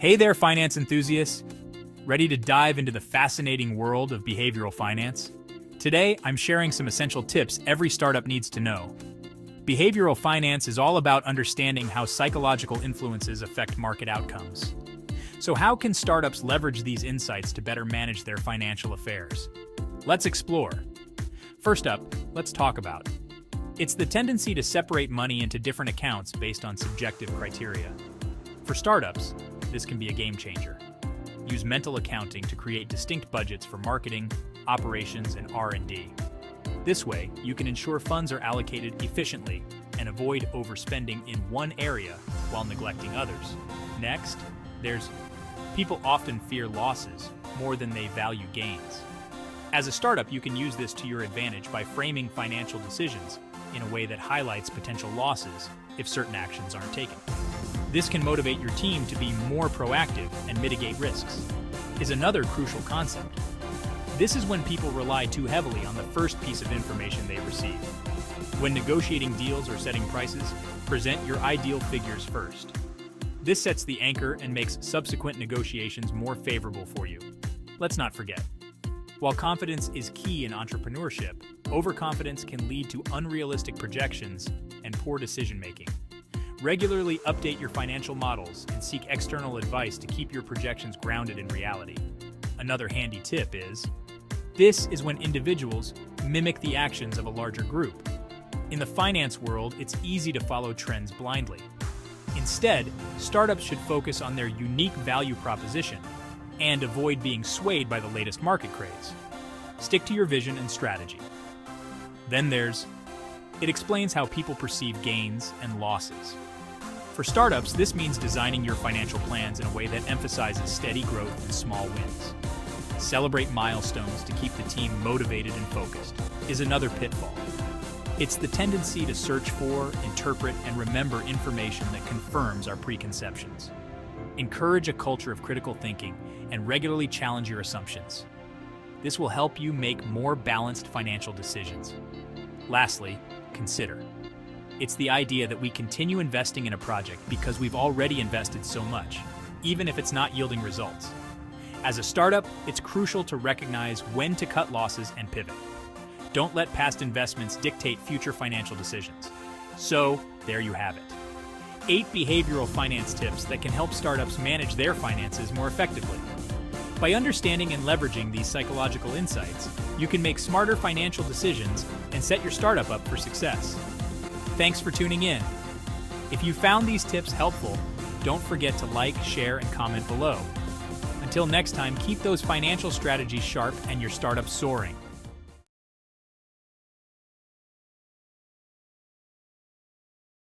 Hey there, finance enthusiasts! Ready to dive into the fascinating world of behavioral finance? Today, I'm sharing some essential tips every startup needs to know. Behavioral finance is all about understanding how psychological influences affect market outcomes. So how can startups leverage these insights to better manage their financial affairs? Let's explore. First up, let's talk about. It's the tendency to separate money into different accounts based on subjective criteria. For startups, this can be a game changer. Use mental accounting to create distinct budgets for marketing, operations, and R&D. This way, you can ensure funds are allocated efficiently and avoid overspending in one area while neglecting others. Next, people often fear losses more than they value gains. As a startup, you can use this to your advantage by framing financial decisions in a way that highlights potential losses if certain actions aren't taken. This can motivate your team to be more proactive and mitigate risks. Is another crucial concept. This is when people rely too heavily on the first piece of information they receive. When negotiating deals or setting prices, present your ideal figures first. This sets the anchor and makes subsequent negotiations more favorable for you. Let's not forget, while confidence is key in entrepreneurship, overconfidence can lead to unrealistic projections and poor decision-making. Regularly update your financial models and seek external advice to keep your projections grounded in reality. Another handy tip is, this is when individuals mimic the actions of a larger group. In the finance world, it's easy to follow trends blindly. Instead, startups should focus on their unique value proposition and avoid being swayed by the latest market craze. Stick to your vision and strategy. Then it explains how people perceive gains and losses. For startups, this means designing your financial plans in a way that emphasizes steady growth and small wins. Celebrate milestones to keep the team motivated and focused is another pitfall. It's the tendency to search for, interpret, and remember information that confirms our preconceptions. Encourage a culture of critical thinking and regularly challenge your assumptions. This will help you make more balanced financial decisions. Lastly, consider. It's the idea that we continue investing in a project because we've already invested so much, even if it's not yielding results. As a startup, it's crucial to recognize when to cut losses and pivot. Don't let past investments dictate future financial decisions. So, there you have it. 8 behavioral finance tips that can help startups manage their finances more effectively. By understanding and leveraging these psychological insights, you can make smarter financial decisions and set your startup up for success. Thanks for tuning in. If you found these tips helpful, don't forget to like, share, and comment below. Until next time, keep those financial strategies sharp and your startup soaring.